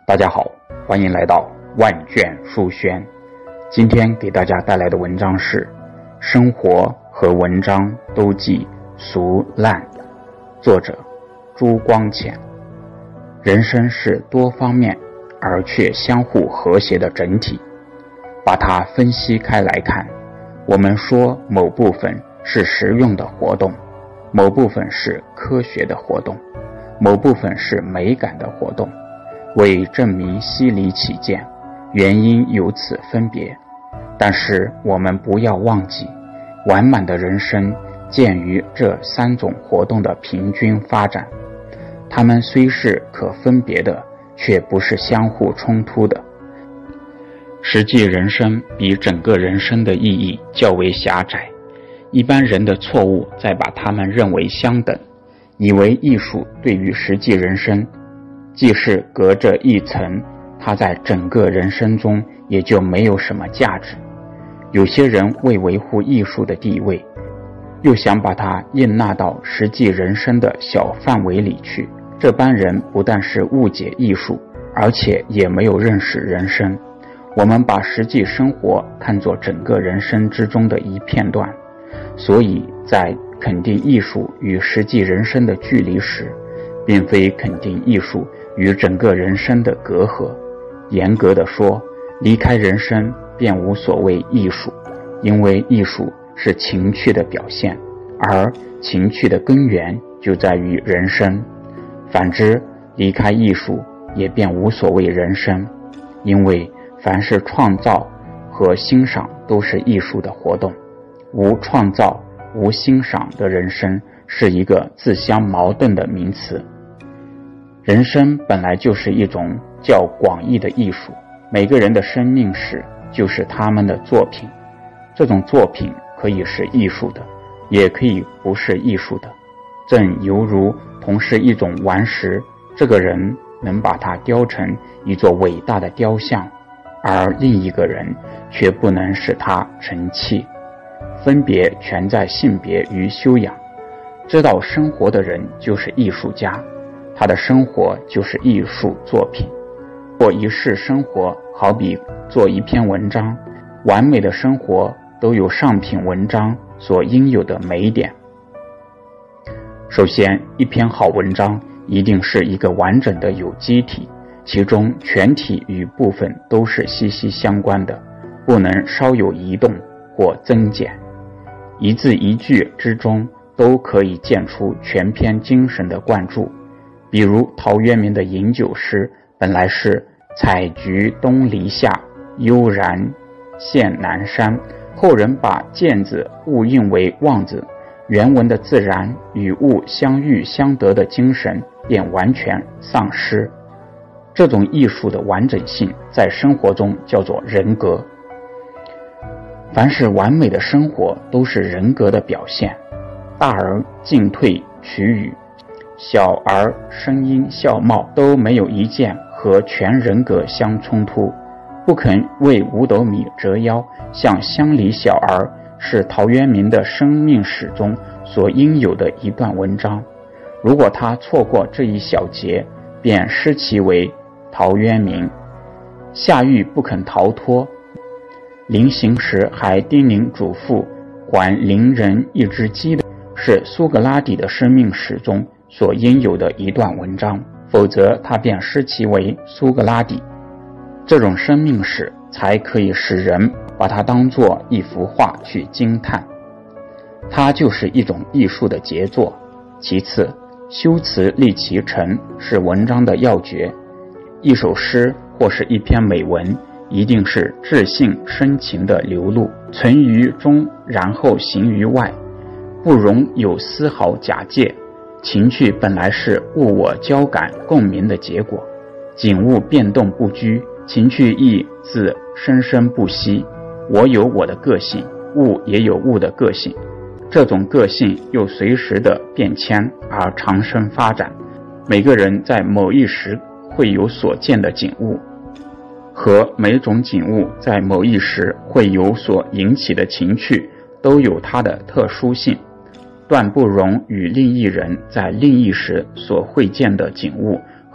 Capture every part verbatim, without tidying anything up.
大家好，欢迎来到万卷书轩。今天给大家带来的文章是生活和文章都既俗烂，作者朱光潜。人生是多方面而却相互和谐的整体，把它分析开来看，我们说某部分是实用的活动，某部分是科学的活动，某部分是美感的活动，为证明析理起见，原因有此分别。但是我们不要忘记，完满的人生见于这三种活动的平均发展，它们虽是可分别的，却不是相互冲突的。实际人生比整个人生的意义较为狭窄，一般人的错误在把它们认为相等，以为艺术对于实际人生既是隔着一层，它在整个人生中也就没有什么价值。有些人为维护艺术的地位，又想把它应纳到实际人生的小范围里去，这般人不但是误解艺术，而且也没有认识人生。我们把实际生活看作整个人生之中的一片段，所以在肯定艺术与实际人生的距离时，并非肯定艺术与整个人生的隔阂。严格地说，离开人生便无所谓艺术，因为艺术是情趣的表现，而情趣的根源就在于人生。反之，离开艺术也便无所谓人生，因为凡是创造和欣赏都是艺术的活动，无创造无欣赏的人生是一个自相矛盾的名词。人生本来就是一种较广义的艺术，每个人的生命史就是他们的作品，这种作品可以是艺术的，也可以不是艺术的。正犹如同是一种顽石，这个人能把它雕成一座伟大的雕像，而另一个人却不能使它成器。分别全在性别与修养。知道生活的人就是艺术家，他的生活就是艺术作品。过一世生活好比做一篇文章，完美的生活都有上品文章所应有的美点。首先，一篇好文章一定是一个完整的有机体，其中全体与部分都是息息相关的，不能稍有移动或增减。一字一句之中都可以见出全篇精神的灌注。比如陶渊明的饮酒诗本来是采菊东篱下，悠然见南山，后人把见字误印为望字，原文的自然与物相遇相得的精神便完全丧失。这种艺术的完整性在生活中叫做人格。凡是完美的生活都是人格的表现，大而进退取语，小而声音笑貌都没有一件和全人格相冲突。不肯为五斗米折腰，像乡里小儿，是陶渊明的生命史中所应有的一段文章。如果他错过这一小节，便失其为陶渊明。夏玉不肯逃脱，临行时还叮咛嘱咐还邻人一只鸡的，是苏格拉底的生命史中所应有的一段文章，否则他便失其为苏格拉底。这种生命史才可以使人把它当作一幅画去惊叹，它就是一种艺术的杰作。其次，修辞立其成是文章的要诀。一首诗或是一篇美文，一定是至性深情的流露，存于中然后行于外，不容有丝毫假借。情趣本来是物我交感共鸣的结果，景物变动不居，情趣亦自生生不息。我有我的个性，物也有物的个性，这种个性又随时的变迁而长生发展。每个人在某一时会有所见的景物，和每种景物在某一时会有所引起的情趣，都有它的特殊性，断不容与另一人在另一时所会见的景物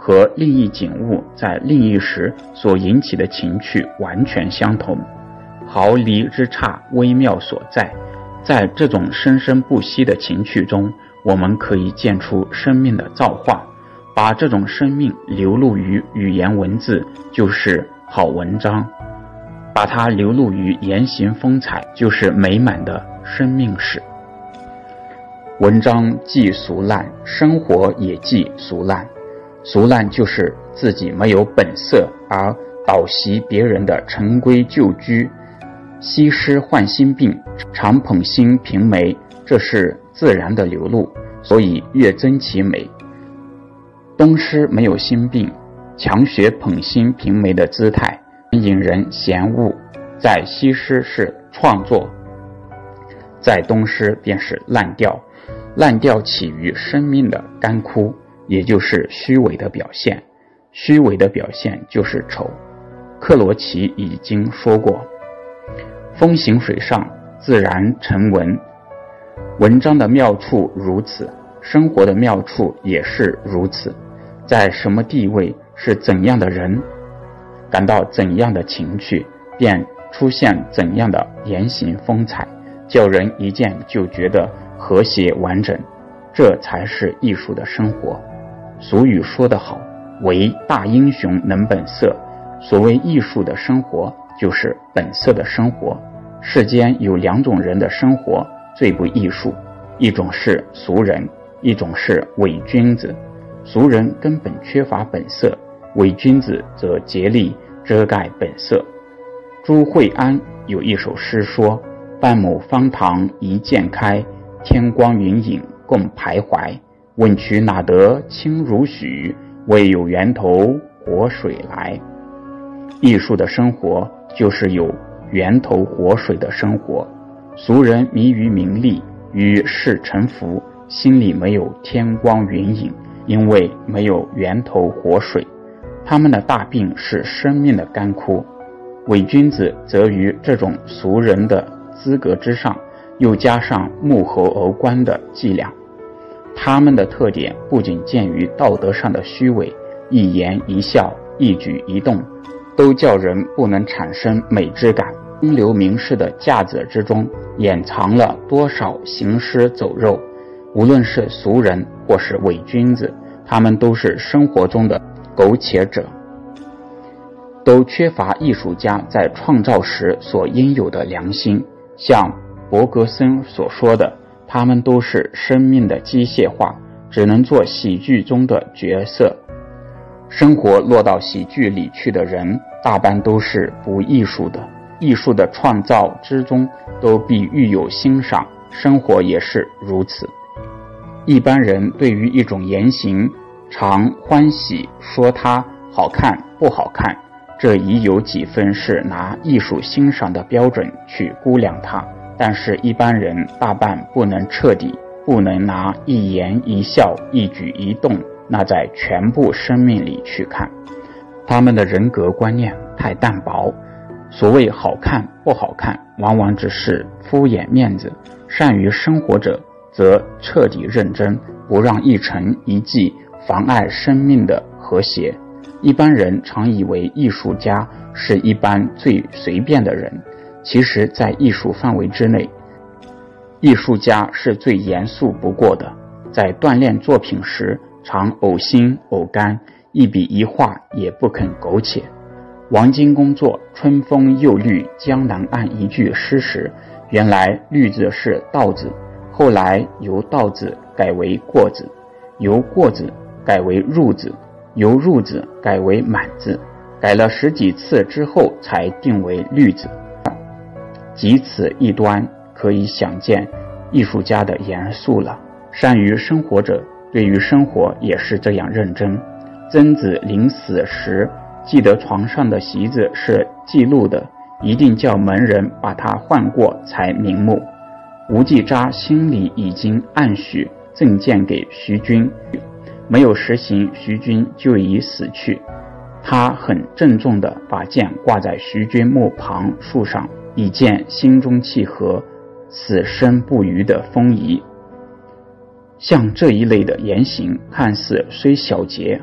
和另一景物在另一时所引起的情趣完全相同，毫厘之差，微妙所在。在这种生生不息的情趣中，我们可以见出生命的造化，把这种生命流露于语言文字，就是好文章；把它流露于言行风采，就是美满的生命史。文章既俗烂，生活也既俗烂。俗烂就是自己没有本色而倒袭别人的陈规旧矩，西施患心病，常捧心评美，这是自然的流露，所以越增其美。东施没有心病，强学捧心评美的姿态，引人嫌恶。在西施是创作，在东施便是烂调。烂调起于生命的干枯，也就是虚伪的表现。虚伪的表现就是丑。克罗齐已经说过，风行水上，自然成文。文章的妙处如此，生活的妙处也是如此。在什么地位，是怎样的人，感到怎样的情趣，便出现怎样的言行风采，叫人一见就觉得和谐完整，这才是艺术的生活。俗语说得好，唯大英雄能本色。所谓艺术的生活，就是本色的生活。世间有两种人的生活最不艺术，一种是俗人，一种是伪君子。俗人根本缺乏本色，伪君子则竭力遮盖本色。朱惠安有一首诗说：半亩方塘一鉴开，天光云影共徘徊。问渠哪得清如许，为有源头活水来。艺术的生活就是有源头活水的生活。俗人迷于名利，与世沉浮，心里没有天光云影，因为没有源头活水。他们的大病是生命的干枯。伪君子则于这种俗人的资格之上，又加上目猴而观的伎俩。他们的特点不仅见于道德上的虚伪，一言一笑，一举一动，都叫人不能产生美之感。风流名士的架子之中，掩藏了多少行尸走肉。无论是俗人或是伪君子，他们都是生活中的苟且者，都缺乏艺术家在创造时所应有的良心。像伯格森所说的，他们都是生命的机械化，只能做喜剧中的角色。生活落到喜剧里去的人，大半都是不艺术的。艺术的创造之中，都必欲有欣赏，生活也是如此。一般人对于一种言行，常欢喜说它好看不好看，这已有几分是拿艺术欣赏的标准去估量它。但是一般人大半不能彻底，不能拿一言一笑一举一动那在全部生命里去看。他们的人格观念太淡薄，所谓好看不好看，往往只是敷衍面子。善于生活者则彻底认真，不让一成一迹妨碍生命的和谐。一般人常以为艺术家是一般最随便的人，其实在艺术范围之内，艺术家是最严肃不过的。在锻炼作品时，常呕心呕肝，一笔一画也不肯苟且。王金公作春风又绿江南岸一句诗时，原来绿字是稻字，后来由稻字改为过字，由过字改为入字，由入字改为满字，改了十几次之后才定为绿字。即此一端，可以想见艺术家的严肃了。善于生活者对于生活也是这样认真。曾子临死时记得床上的席子是记录的，一定叫门人把它换过才瞑目。吴季札心里已经暗许赠剑给徐君，没有实行，徐君就已死去。他很郑重地把剑挂在徐君墓旁树上，以见心中契合，死生不渝的风仪。像这一类的言行，看似虽小节，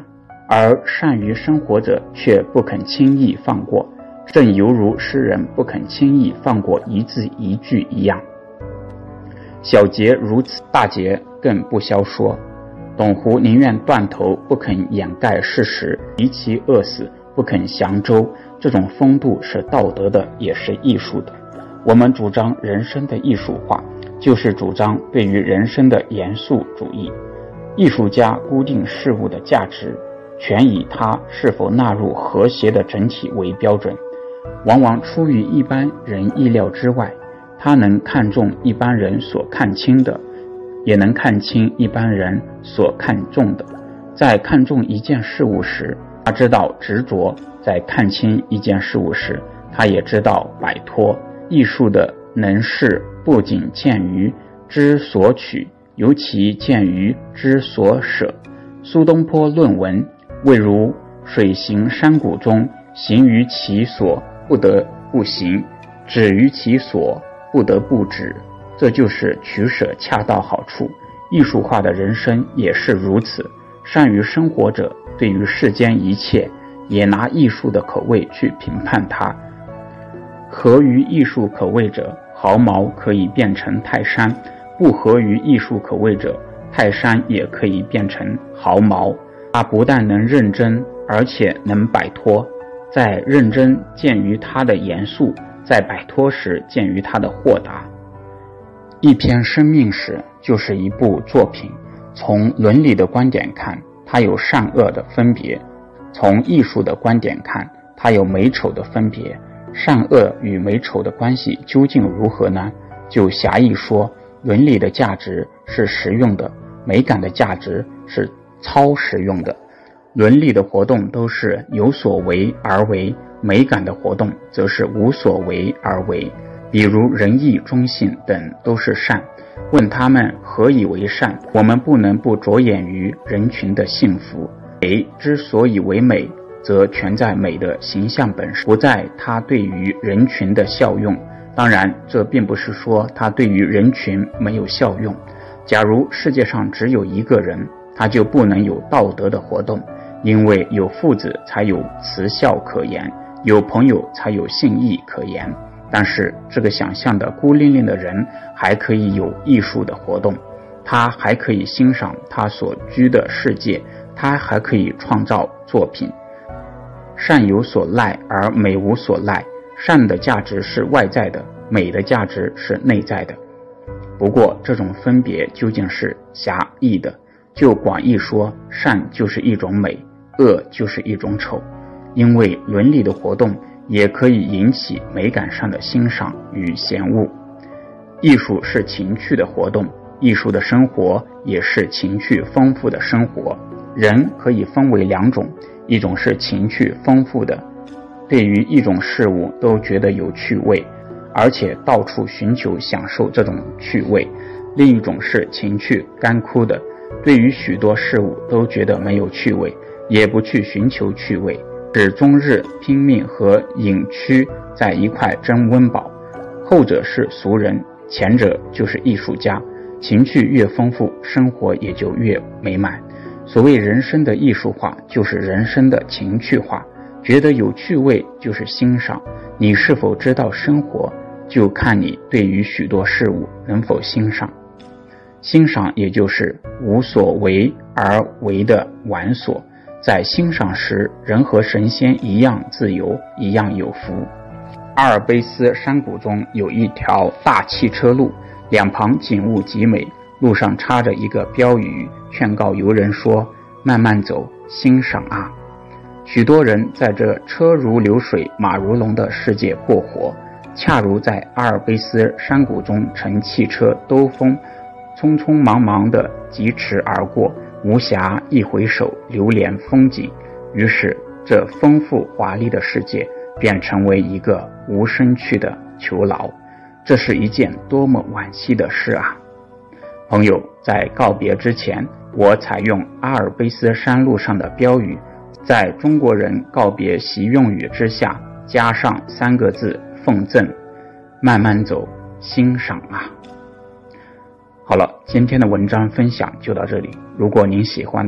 而善于生活者却不肯轻易放过，正犹如诗人不肯轻易放过一字一句一样。小节如此，大节更不消说。董狐宁愿断头不肯掩盖事实，离其饿死不肯降舟，这种风度是道德的，也是艺术的。我们主张人生的艺术化，就是主张对于人生的严肃主义。艺术家估定事物的价值，全以它是否纳入和谐的整体为标准，往往出于一般人意料之外。他能看重一般人所看轻的，也能看清一般人所看重的。在看重一件事物时，他知道执着；在看清一件事物时，他也知道摆脱。艺术的能事不仅见于之所取，尤其见于之所舍。苏东坡论文谓如水行山谷中，行于其所不得不行，止于其所不得不止，这就是取舍恰到好处。艺术化的人生也是如此，善于生活者对于世间一切也拿艺术的口味去评判它。合于艺术口味者，毫毛可以变成泰山；不合于艺术口味者，泰山也可以变成毫毛。他不但能认真，而且能摆脱。在认真见于他的严肃，在摆脱时见于他的豁达。一篇生命史就是一部作品，从伦理的观点看，它有善恶的分别；从艺术的观点看，它有美丑的分别。善恶与美丑的关系究竟如何呢？就狭义说，伦理的价值是实用的，美感的价值是超实用的。伦理的活动都是有所为而为，美感的活动则是无所为而为。比如仁义忠信等都是善，问他们何以为善，我们不能不着眼于人群的幸福。美之所以为美，则全在美的形象本身，不在它对于人群的效用。当然，这并不是说它对于人群没有效用。假如世界上只有一个人，他就不能有道德的活动，因为有父子才有慈孝可言，有朋友才有信义可言。但是这个想象的孤零零的人还可以有艺术的活动，他还可以欣赏他所居的世界，他还可以创造作品。善有所赖而美无所赖，善的价值是外在的，美的价值是内在的。不过这种分别究竟是狭义的，就广义说，善就是一种美，恶就是一种丑。因为伦理的活动也可以引起美感上的欣赏与嫌恶。艺术是情趣的活动，艺术的生活也是情趣丰富的生活。人可以分为两种，一种是情趣丰富的，对于一种事物都觉得有趣味，而且到处寻求享受这种趣味；另一种是情趣干枯的，对于许多事物都觉得没有趣味，也不去寻求趣味，只终日拼命和隐屈在一块争温饱。后者是俗人，前者就是艺术家。情趣越丰富，生活也就越美满。所谓人生的艺术化，就是人生的情趣化。觉得有趣味就是欣赏，你是否知道生活，就看你对于许多事物能否欣赏。欣赏也就是无所为而为的玩所，在欣赏时，人和神仙一样自由，一样有福。阿尔卑斯山谷中有一条大汽车路，两旁景物极美，路上插着一个标语，劝告游人说：慢慢走，欣赏啊。许多人在这车如流水马如龙的世界过活，恰如在阿尔卑斯山谷中乘汽车兜风，匆匆忙忙地疾驰而过，无暇一回首流连风景。于是这丰富华丽的世界便成为一个无生趣的囚牢。这是一件多么惋惜的事啊！朋友，在告别之前，我采用阿尔卑斯山路上的标语，在中国人告别习用语之下加上三个字奉赠：慢慢走，欣赏啊。好了，今天的文章分享就到这里。如果您喜欢的话，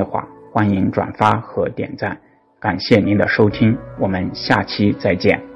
欢迎转发和点赞。感谢您的收听，我们下期再见。